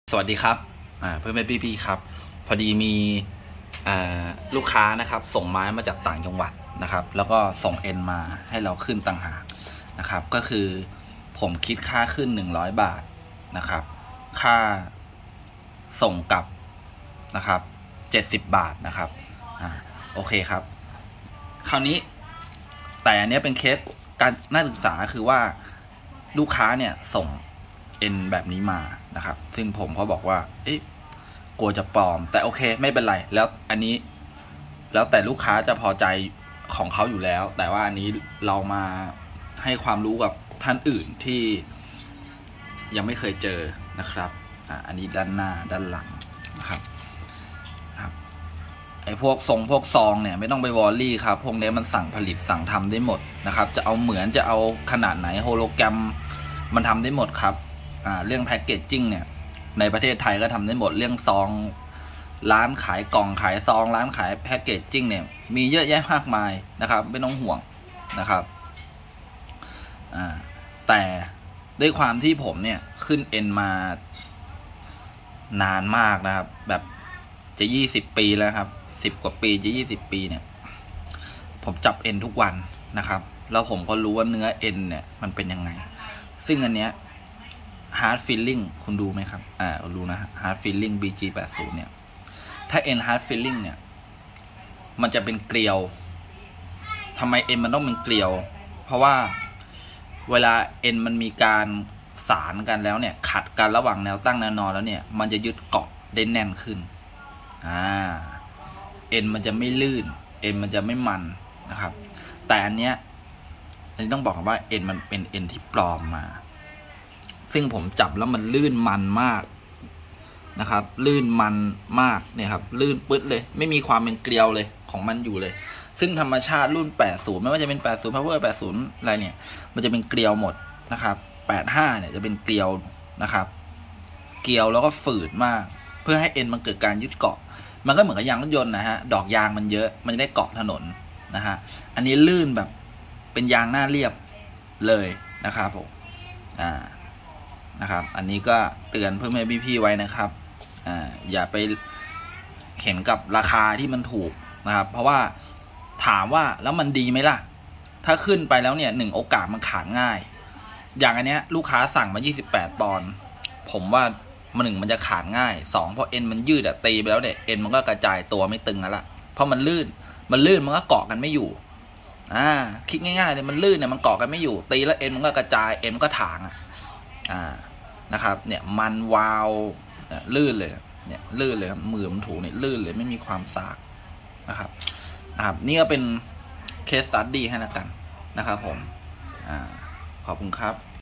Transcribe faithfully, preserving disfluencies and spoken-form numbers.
สวัสดีครับเพื่อนเพื่อนพี่ๆครับพอดีมีลูกค้านะครับส่งไม้มาจากต่างจังหวัดนะครับแล้วก็ส่งเอ็นมาให้เราขึ้นต่างหากนะครับก็คือผมคิดค่าขึ้นหนึ่งร้อยบาทนะครับค่าส่งกลับนะครับเจ็ดสิบบาทนะครับอ่าโอเคครับคราวนี้แต่อันนี้เป็นเคสการน่าศึกษาคือว่าลูกค้าเนี่ยส่งเอ็นแบบนี้มานะครับซึ่งผมก็บอกว่าเอ๊ะกลัวจะปลอมแต่โอเคไม่เป็นไรแล้วอันนี้แล้วแต่ลูกค้าจะพอใจของเขาอยู่แล้วแต่ว่าอันนี้เรามาให้ความรู้กับท่านอื่นที่ยังไม่เคยเจอนะครับอ่าอันนี้ด้านหน้าด้านหลังนะครับครับไอ้พวกทรงพวกซองเนี่ยไม่ต้องไปวอลลี่ครับพวกนี้มันสั่งผลิตสั่งทำได้หมดนะครับจะเอาเหมือนจะเอาขนาดไหนโฮโลแกรมมันทำได้หมดครับอ่าเรื่องแพ็กเกจจิ้งเนี่ยในประเทศไทยก็ทำได้หมดเรื่องซองร้านขายกล่องขายซองร้านขายแพ็กเกจจิ้งเนี่ยมีเยอะแยะมากมายนะครับไม่ต้องห่วงนะครับอ่าแต่ด้วยความที่ผมเนี่ยขึ้นเอ็นมานานมากนะครับแบบจะยี่สิบปีแล้วครับสิบกว่าปีจะยี่สิบปีเนี่ยผมจับเอ็นทุกวันนะครับแล้วผมก็รู้ว่าเนื้อเอ็นเนี่ยมันเป็นยังไงซึ่งอันเนี้ยHard Feeling คุณดูไหมครับอ่าดูนะ Hard Feeling บี จี แปดสิบ เนี่ยถ้า N Hard Feeling เนี่ยมันจะเป็นเกลียวทำไม N มันต้องเป็นเกลียวเพราะว่าเวลา N มันมีการสานกันแล้วเนี่ยขัดกันระหว่างแนวตั้งแนวนอนแล้วเนี่ยมันจะยึดเกาะได้แน่นขึ้นอ่า N มันจะไม่ลื่น N มันจะไม่มันนะครับแต่อันเนี้ยอันนี้ต้องบอกว่า N มันเป็น N ที่ปลอมมาซึ่งผมจับแล้วมันลื่นมันมากนะครับลื่นมันมากเนี่ยครับลื่นปึ๊ดเลยไม่มีความเป็นเกลียวเลยของมันอยู่เลยซึ่งธรรมชาติรุ่นแปดสิบไม่ว่าจะเป็นแปดสิบ Power แปดสิบอะไรเนี่ยมันจะเป็นเกลียวหมดนะครับแปดสิบห้าเนี่ยจะเป็นเกลียวนะครับเกลียวแล้วก็ฝืดมากเพื่อให้เอ็นมันเกิดการยึดเกาะมันก็เหมือนกับยางรถยนต์นะฮะดอกยางมันเยอะมันจะได้เกาะถนนนะฮะอันนี้ลื่นแบบเป็นยางหน้าเรียบเลยนะครับผมอ่านะครับอันนี้ก็เตือนเพื่อนๆพี่ๆไว้นะครับอ่าอย่าไปเห็นกับราคาที่มันถูกนะครับเพราะว่าถามว่าแล้วมันดีไหมล่ะถ้าขึ้นไปแล้วเนี่ยหนึ่งโอกาสมันขาดง่ายอย่างอันเนี้ยลูกค้าสั่งมายี่สิบแปดปอนด์ผมว่ามันหนึ่งมันจะขาดง่ายสองเพราะเอ็นมันยืดอะตีไปแล้วเนี่ยเอ็นมันก็กระจายตัวไม่ตึงแล้วล่ะเพราะมันลื่นมันลื่นมันก็เกาะกันไม่อยู่อ่าคิดง่ายๆเลยมันลื่นเนี่ยมันเกาะกันไม่อยู่ตีแล้วเอ็นมันก็กระจายเอ็นมันก็ถางอ่ะอ่านะครับเนี่ยมันวาวลื่นเลยเนี่ยลื่นเลยครับมือมันถูเนี่ยลื่นเลยไม่มีความสากนะครับนะครับนี่ก็เป็นเคสสตั๊ดดี้ให้แล้วกันนะครับผมอ่าขอบคุณครับ